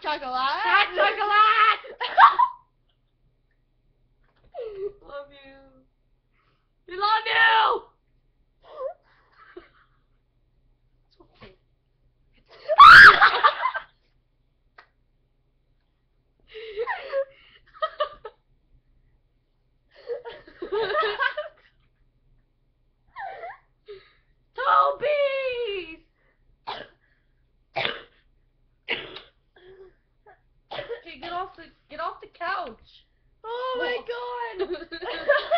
chocolate. Hot chocolate. Love you. We love you. Toby! Okay, get off the couch. Oh my god.